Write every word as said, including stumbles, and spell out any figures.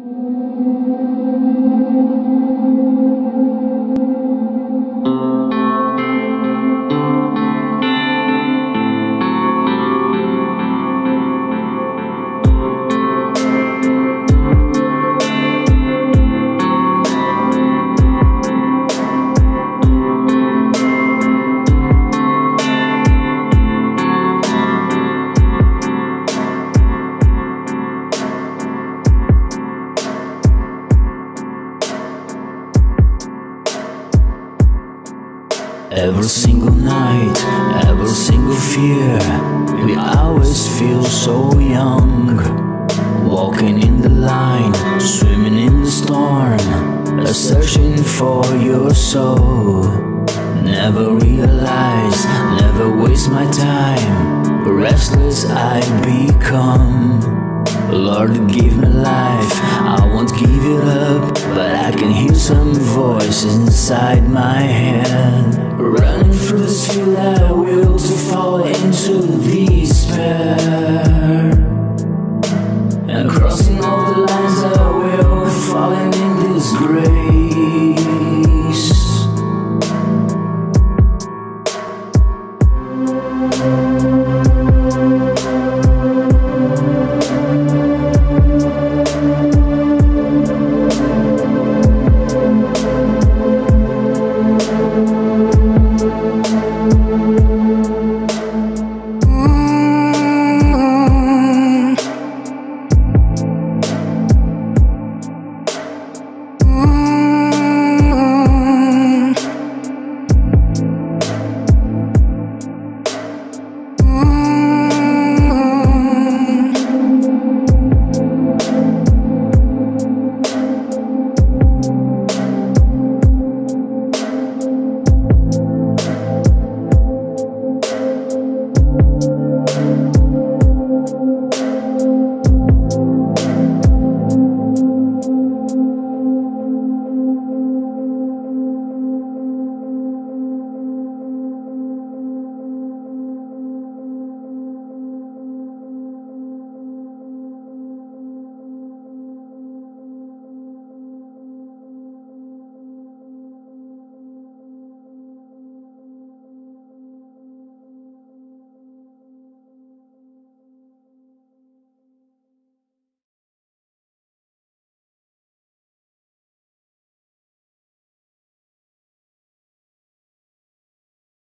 Every single night, every single fear, we always feel so young. Walking in the line, swimming in the storm, searching for your soul. Never realize, never waste my time, restless I become. Lord, give me life, I won't give it up, but I can hear some voice inside my head. Running through this field I will to fall into despair, and crossing